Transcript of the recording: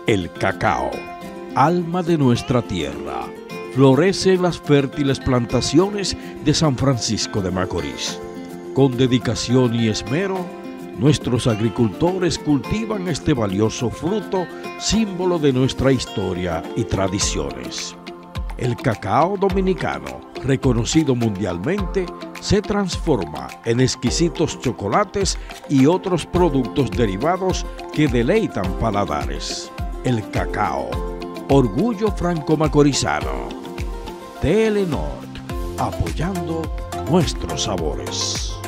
El cacao, alma de nuestra tierra, florece en las fértiles plantaciones de San Francisco de Macorís. Con dedicación y esmero, nuestros agricultores cultivan este valioso fruto, símbolo de nuestra historia y tradiciones. El cacao dominicano, reconocido mundialmente, se transforma en exquisitos chocolates y otros productos derivados que deleitan paladares. El cacao, orgullo franco-macorizano. Telenor, apoyando nuestros sabores.